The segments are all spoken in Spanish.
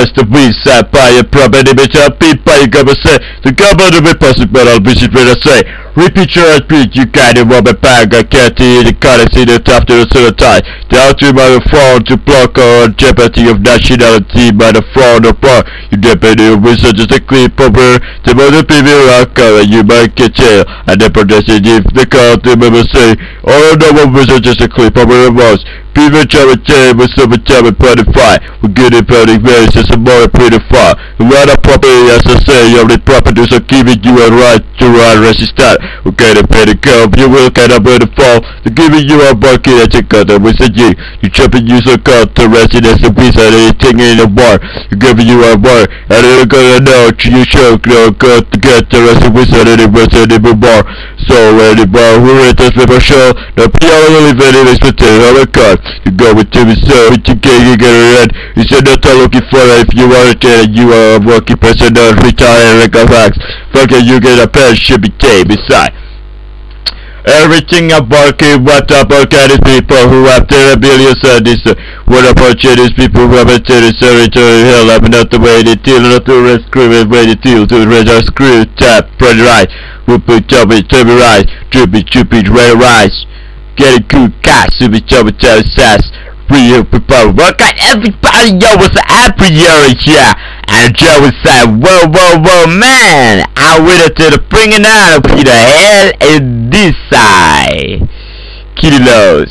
the visa by a property which are people you gotta say the government will possible I'll visit where I say repeat your speech you can't rob a bag I can't see the currency the top to the certified the outreach by the fraud to block or jeopardy of nationality by the fraud of bar you deputy of research is a clip over the other people are covered you might get jail and the protesting if the court remember say all the one research is a clip over the walls people try to change with some time and purify we get it pretty ways it's a more pretty far the right property as I say you have the properties are giving you a right to resist that we get it pretty curve you will kind of the fall to giving you a bucket at your cut with a G you chopping use a cut to residence a piece of anything in the bar you giving you a bar and you're gonna know you show no cut to get the rest of wizard in the bar so the bar who rate this paper show the PR very expected on a cut you go with TV so you get a red you said not looking for it if you want to you are a working person don't retire like a fax fucking you get a pen should be K beside everything about what about these people who have terrible service what about these people who have a territory hell I'm not the way they deal not to rescue the way they deal to rescue screw tap spread right who put up it to be right stupid red rice get a cool cat super chubby sass real people what got everybody yo was happy here and Joe was like whoa man I waited to the bringing out of the hell in this side kilos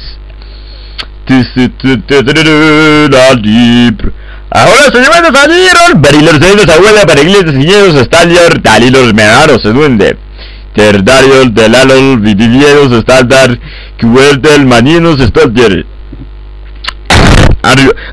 ahora señores salieron Barilos de los abuelos para iglesias y ellos estallar Dalilos menaros se duende Terdarios del alol vivieros estándar que vuelve el maninos estallar arriba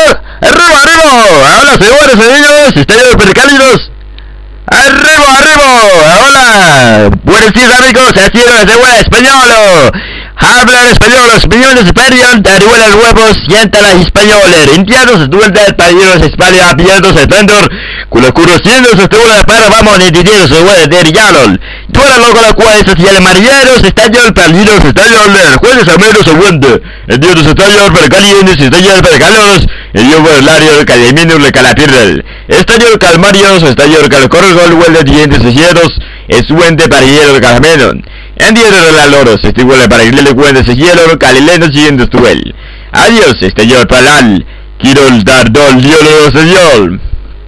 hola señores señores estrellas pericálidos arriba hola buenos días amigos aquí es de buena español hablan español los españoles esperan te arriba los huevos sientan las españoles indianos duende el país España abiertos esplendor culo siendo se estuvo la para vamos ni dinero se puede de yalol tú eres loco la cual es el marineros estallan perdidos estallan el jueves a menos segundo el dios estallan pericálidos estallan pericálidos el yo el área calimino le calapirrel estallan calmarios estallan calcorgol huele dientes cielos es duende parillero calamenon en día de la loros igual para irle cuenta se hielo calileno siguiendo estuel adiós yo palal quiero dar dol diolo señor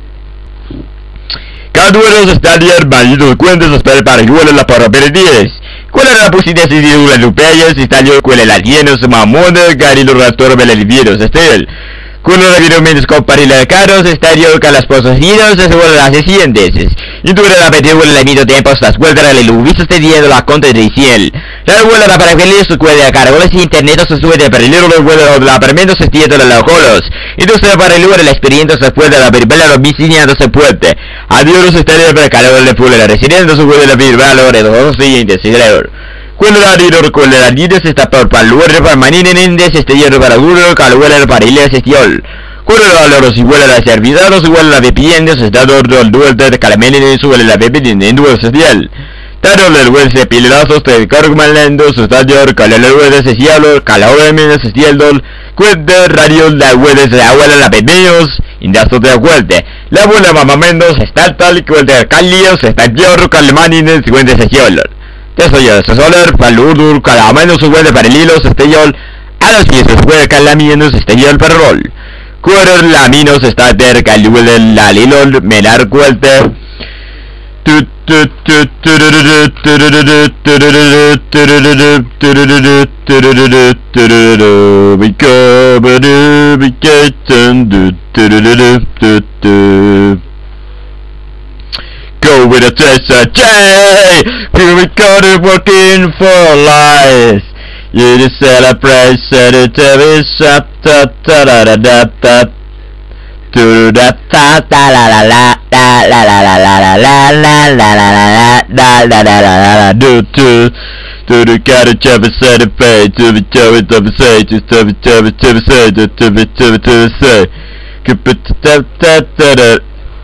cada uno está dier malditos cuentos espera para igual la para perdides cuál era la posibilidad de las lupeyas yo cuál la llenos mamones garilo raptor belivieros estel cuando la virus comparila de caros estadio con las posesidas se vuelve las siguientes y tú la peteo en el mismo tiempo las vueltas a la luz este día de la contra de ciel la vuelta para que les cuide a cargoles internet se sube de perder los vuelos de la permendo se tiene de los colos y tú se para el lugar la experiencia se puede la verbal los vicinos se puede adiós estadio para calor de full la residencia se puede la verbal de los siguientes cuando la dinero con la líder se está por lugar para maninendes este hierro para duro calor para iles estiol cuando los igual a la servidores igual a la bebienda se está dando el duelo de calamelines igual a la bebienda en duelo estiol tanto el hueso de pilazos de cargmalendo se está yor calor de cielo calor de menos estiol cuenta radio la hueso de agua la bebios indasto de aguante la buena mamamendos está tal que el de calios está yor calmanines cuenta estiol eso ya se soler palurdur calamano su huele para el hilo estellol a los pies se huele calaminos estellol para rol cuero laminos está der caluel la lilol melar cuelte go with a treasure J we recorded working for life you just celebrate it every shop ta ta da da da da to da ta ta la la la la la la la la la la la la la la la do to the gotta chop a set of pay to the chop it up say to the say keep it ta ta ta ta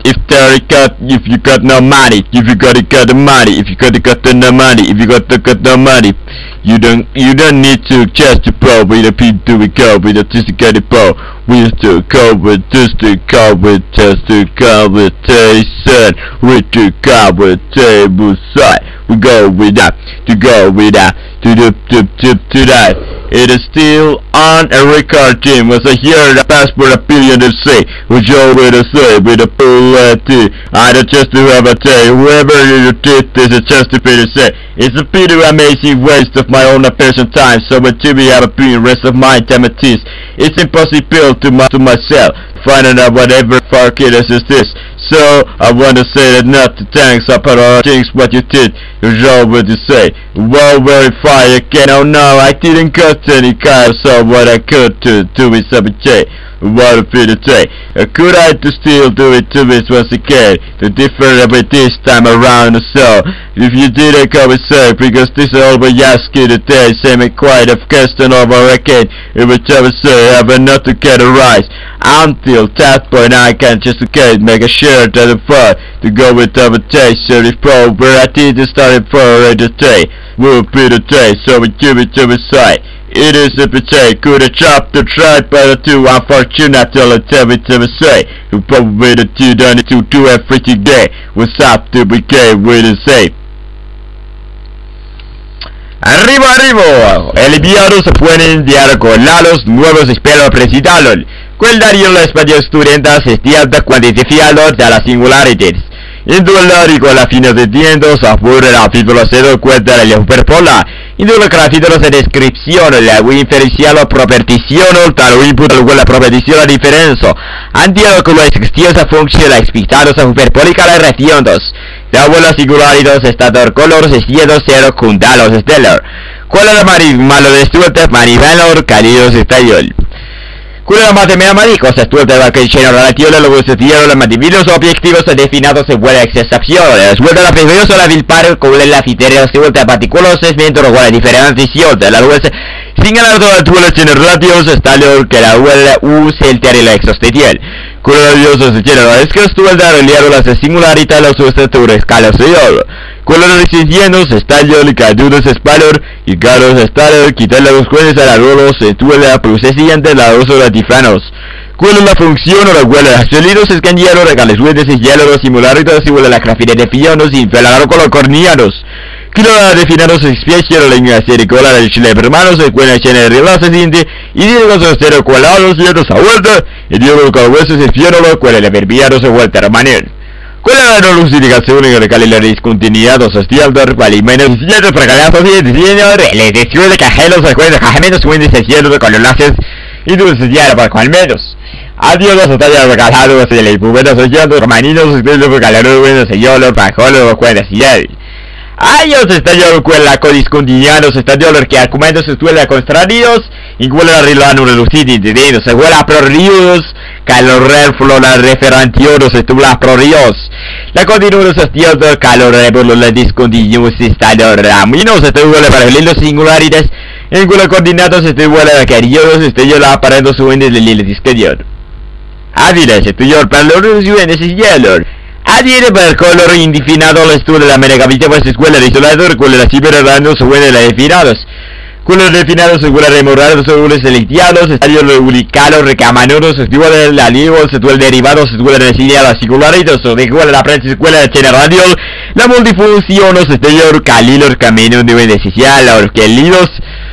if there got, if you got no money, if you got the money, if you got no money, if you got no money, you don't need to just to pro with a P to go with a just to get it pro. We used to go with just to go with just to go with Jason, we to go with table side. We go with that, to go with that, to that. It is still on a record team. Was a year the passport a billion to say. Was your way to say with a full I don't just to have a day. Whoever you did this is just to be to say. It's a pretty amazing waste of my own person time. So when TV have a billion rest of my time it is. It's impossible to myself. Finding out whatever fuck it is this. So I wanna say that not to thanks up at all things what you did. You're what to say. Well verify again. Oh no, I didn't cut any kind, so what I could to do is sabotage. What if it say? Could I to still do it to this once again? To differ with this time around so if you didn't come and say because this is all we ask you today, same and quiet of question over again. It would ever say have not to get a rise. Until that point I can just okay make a shirt at the front to go with invitation if pro where I did start for today. Will be the day so we give it to the side. It is a potato, could have chopped the tribe by the two unfortunate till it's every to say. Who probably the two done it to do everything day. What's up to begin with the same. Arriba, el enviado se puede enviar con los nuevos espero precisarlo. Quel dario lo espacio estudiantes estudiantes cuantificarlo de las singularities. Indulari con la fine de tiendos a fuera la figura se da cuenta de la superpola. Indulari con la figura de descripción la inferencial o propertición tal input la propertición la diferencia. Antiero con la existión esa función la explicado esa superpólica la retiendos. De abuela singularidad estador color se siendo cero con dalos stellar. ¿Cuál es la malo de estudiantes manivalor cálidos estallol? Cuando la matemática se estudia la que llena relativo a los estudios los materiales objetivos definidos se vuelve excepción. Suelta la preciosa la vilpar con la fiteria se vuelve partículas mientras con la diferenciación de la luz. Sin ganar todas las tulas en relativos está lo que la huella usa el teoría exostetiel. Cuando la diosa se llena es que estuvo el dar el diario las singularidades de los estructuras escalas de oro. Cuando los recientes estalló el cadudos espalor y caros estalló quitar los cuernos a la rolos se tuvo la procesante la dos horas diferentes. Cuando la función o la huella de sólidos es cambiaron de las huellas y hielo los simularitos y huele la grafía de fianos y infelaron con los cornianos. Kilo la definados especie de lengua sericola del chile hermanos de cuena llena de reglas siguiente y digo los cero cualados y otros a vuelta y digo con los huesos y fiero los cuales le verbiaros a vuelta a manera. ¿Cuál es la lucidicación en el calendario discontinuado social de palimenos y ciertos pregalazos y diseño de la edición de cajeros de cuentas cajemenos cuentas de cielo de colonazes y dulces ya para cual menos? Adiós los detalles regalados de la impubeta social de romaninos estilos de calor de señor para colos cuentas y él. Años estalló con la discontinuados estalló que argumentos estuela contrarios y cuál la rilano relucidi de se huela prorrios calor flora referentioros estuvo las prorrios la continuos estilos del calor por los discontinuos estalló raminos estuvo para los singularidades en cual coordinados estuvo la queridos estuvo la aparendo su ende de lila disquedior Áviles estuvo para los suenes y hielo Adhiere per color indefinado al estudio de la megavita pues escuela de isolador con la ciberrando sobre la definados. Con los definados segura remorados sobre los selectiados, estadios ubicados recamanoros, estuvo de la ligo, se tuvo el derivado, se tuvo de la las singularitos, o de igual la prensa escuela de Chena Radio, la multifunción, los estadios calilos, caminos de beneficiar, los quelidos,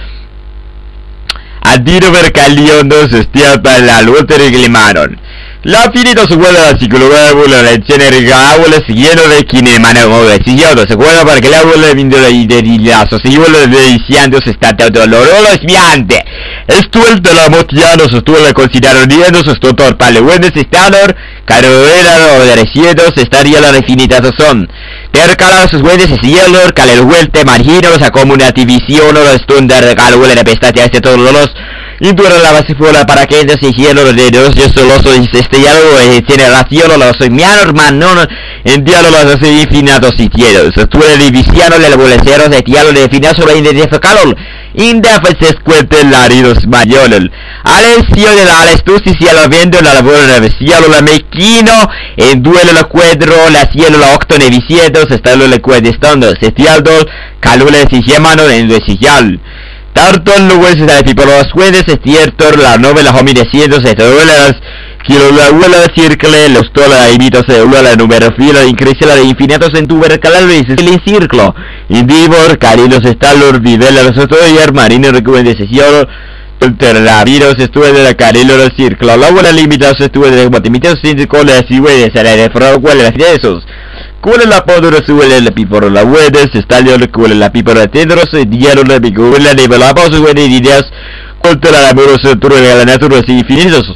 adhiere per caliondos, estia para la luta reclamaron. La finita se vuelve a la psicología de la leche abuela siguiendo de kinemana o de siguiendo se vuelve para que la abuela de vindo de lazo se vuelve de diciendo se está doloroso viante esto el de la motiano se estuvo considerando se estuvo torpale buenos estándar carrera o de residuos estaría la definita son percala sus buenos es hielo calel vuelte margino los acumulativición o los estándar de calhuela de pestañas de todos los Indura la base fuera para que se hielo de dos yo solo soy estellado tiene ración o los miano hermano en diálogo los infinitos y tielos estuve divisiano del bolecero de diálogo de finazo la identificaron Indefenses cuente laridos mayolol. Alessio de la alestusi cielo viendo la labor de cielo la mequino. En duelo la cuadro la cielo la octo nevicietos. Estalo la cuadestando. Sestialdol. Calules y gemano en desigial. Tarton luego se da tipo los jueves. Estiertor la novela homidecientos. Estadolas. Quiero la abuela circle, los tola imitos de la número fila, increíble de infinitos en tu vercalaris, el círculo. Indivor, carinos estalor, vivela, los estudiar, marino, recuerden de sesión, terravirus, estuve de la carilo del círculo. La abuela limitados estuve de matimitos, sin cola, si güey, será de fraude, de esos. Cuela la podura suele la pipora la huedes, estalio, cuela la pipora tendros, diario la picuela, de la voz, güey, de ideas, contra la amorosa turba de la naturaleza infinitos.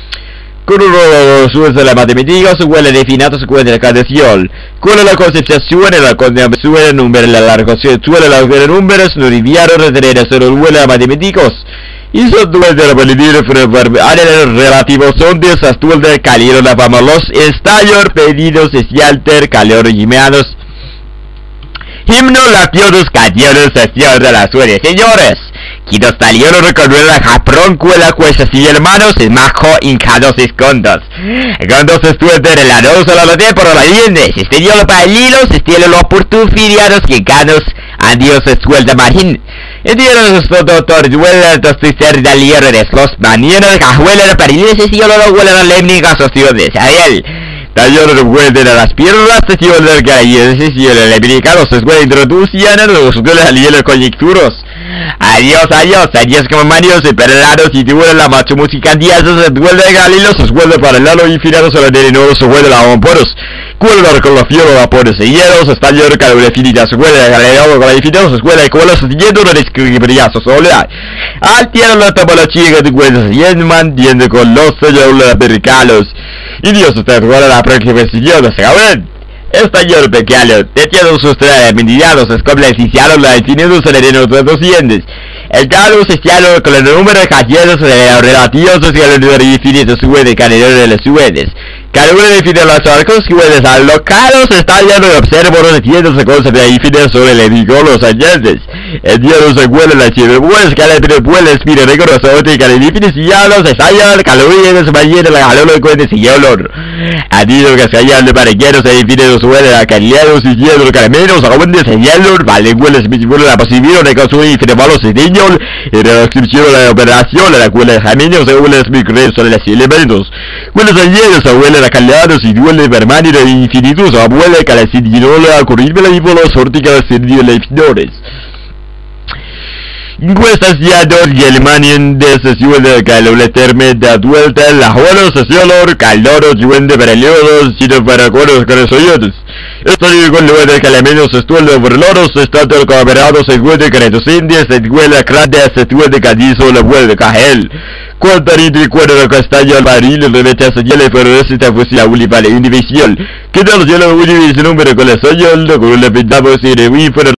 Curro suele de la matemática, su huele definido su cuenta de canción. Cuela la concepción suele la concepción número la larga suele la números no diviaron de solo huele a matemáticos. Y son dudas de la validez relativos son de esas dudas de calidad la fama los estallos pedidos alter calor y menos. Himno latiodos canciones sesión de la suerte, señores. Quitos taliono recorrer la japrón cuela cuestas y hermanos es majo hincados escondos. Cuando se estuende de la rosa la lote por la liendes, estén lo para hilos, estén lo por tu filiados que ganos, adiós escuelta margin. Estén los doctores duelas dos trister de lieres, los manieros de cajuela de parileses y yo lo huele a la lemniga sociedades, Ariel. Taller de vuelta de las piernas, sesión del gallo, sesión del americano, se puede introducir a los de la conjecturos. Adiós, adiós, adiós como Mario, se perlaros y duele la macho música, días se duele de Galilo, se vuelve para el lado infinito, se de nuevo, se vuelve la vamporos. Cuelga con la fiebre, vapores y hielos, está llorando cada una finita, se vuelve galero con la infinito, se vuelve con los siguiendo una describiría, se soledad. Al tierra la tapa la chica de cuentas y en mantiene con los sellos americanos. Y Dios te recuerda la próxima sesión, se acaben. Español pequeño, te tiene sus medianos, es como el siciano, la infinito se le den otros 200. El caso siciano con el número de cajeros relativos social el número infinito sube de canedero de las suedes. Cada uno define los arcos que pueden al localos está lleno de observos entiéndose cosas de infinito sobre el enemigo los adyentes. El día no se huele la chive, pues que le puede espíritu rigorosamente que el infinito ya los estalla, calorías, mañana la calor de cuentes y olor. Adiós que se hallan de parequeros e infinitos suele a caliados y hielo caramelos, aguantes y hielo, vale hueles mismos la posibilidad de construir infinitos y niños, y la descripción de la operación de la cual el camino se huele micros sobre los elementos. Hueles a hielo, se huele a caliados y duele permanente de infinitos, abuela que la sindinola a correrme la íbola sortica de sindinola infiniores. Encuestas ya dos y Alemania de sesión de calor terme de vuelta la jola sesión calor de periodos y de paracoros con los oyotes. Estoy con lugar de que al menos estuvo por loros estando el cooperado se encuentra con estos indios se encuentra grande se encuentra cadizo la vuelta de cajel. Cuánta y cuero de castaño al baril de mecha se llele pero esta fue la última división. ¿Qué tal yo lo voy a decir número con el soñol con la pintamos y de